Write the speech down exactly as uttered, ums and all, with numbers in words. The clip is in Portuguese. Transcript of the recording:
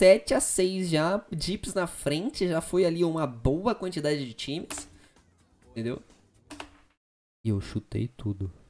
sete a seis já. Dips na frente. Já foi ali uma boa quantidade de times. Entendeu? E eu chutei tudo.